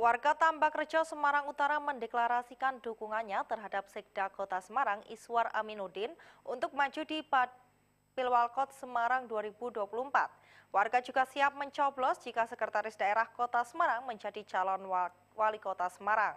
Warga Tambakrejo, Semarang Utara mendeklarasikan dukungannya terhadap Sekda Kota Semarang Iswar Aminuddin untuk maju di Pilwalkot Semarang 2024. Warga juga siap mencoblos jika Sekretaris Daerah Kota Semarang menjadi calon wali kota Semarang.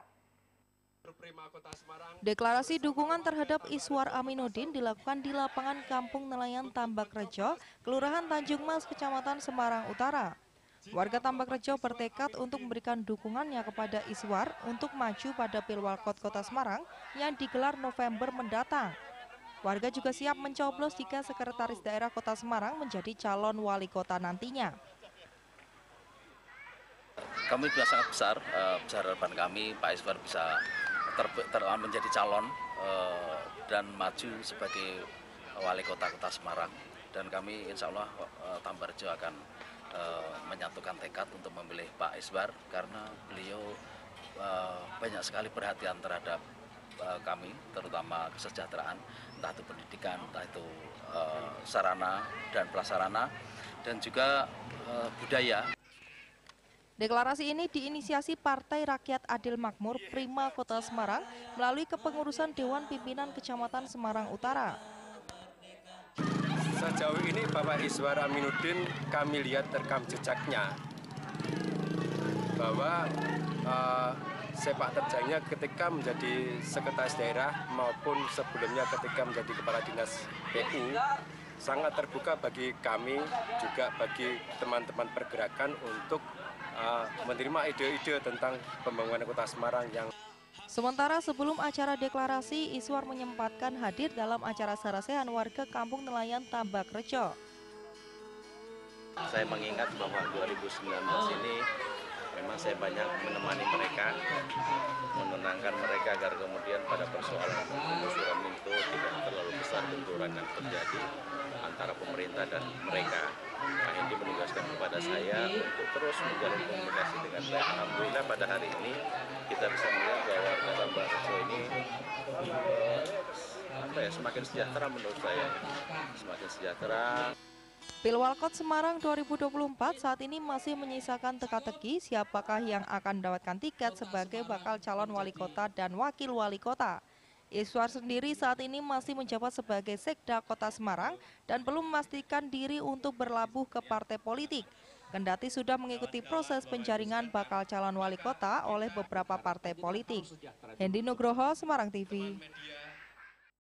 Deklarasi dukungan terhadap Iswar Aminuddin dilakukan di lapangan Kampung Nelayan Tambakrejo, Kelurahan Tanjung Mas, Kecamatan Semarang Utara. Warga Tambakrejo bertekad untuk memberikan dukungannya kepada Iswar untuk maju pada Pilwalkot Kota Semarang yang digelar November mendatang. Warga juga siap mencoblos jika Sekretaris Daerah Kota Semarang menjadi calon wali kota nantinya. Kami juga sangat besar harapan kami Pak Iswar bisa menjadi calon dan maju sebagai wali kota Semarang. Dan kami insya Allah Tambakrejo akan menyatukan tekad untuk memilih Pak Iswar karena beliau banyak sekali perhatian terhadap kami, terutama kesejahteraan, entah itu pendidikan, entah itu sarana dan prasarana, dan juga budaya. Deklarasi ini diinisiasi Partai Rakyat Adil Makmur Prima Kota Semarang melalui kepengurusan Dewan Pimpinan Kecamatan Semarang Utara. Sejauh ini Bapak Iswar Aminuddin kami lihat rekam jejaknya bahwa sepak terjangnya ketika menjadi sekretaris daerah maupun sebelumnya ketika menjadi kepala dinas PU sangat terbuka bagi kami juga bagi teman-teman pergerakan untuk menerima ide-ide tentang pembangunan kota Semarang yang. Sementara sebelum acara deklarasi, Iswar menyempatkan hadir dalam acara sarasehan warga Kampung Nelayan Tambakrejo. Saya mengingat bahwa 2019 ini memang saya banyak menemani mereka, menenangkan mereka agar kemudian pada persoalan penggusuran itu tidak terlalu besar benturan yang terjadi antara pemerintah dan mereka. Pak Hendi menugaskan kepada saya untuk terus menjalin komunikasi dengan baik. Alhamdulillah pada hari ini kita bisa melihat bahwa warga Tambakrejo ini semakin sejahtera menurut saya, semakin sejahtera. Pilwalkot Semarang 2024 saat ini masih menyisakan teka-teki siapakah yang akan mendapatkan tiket sebagai bakal calon wali kota dan wakil wali kota. Iswar sendiri saat ini masih menjabat sebagai Sekda Kota Semarang dan belum memastikan diri untuk berlabuh ke partai politik. Kendati sudah mengikuti proses penjaringan bakal calon wali kota oleh beberapa partai politik. Hendi Nugroho, Semarang TV.